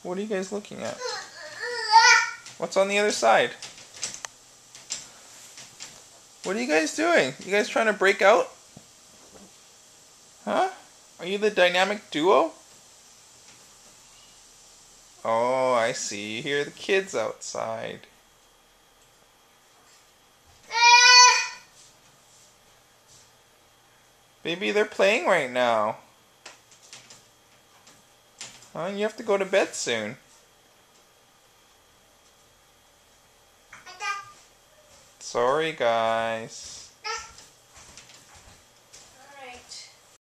What are you guys looking at? What's on the other side? What are you guys doing? You guys trying to break out? Huh? Are you the dynamic duo? Oh, I see. You hear the kids outside. Baby, they're playing right now. Huh? You have to go to bed soon. Sorry, guys.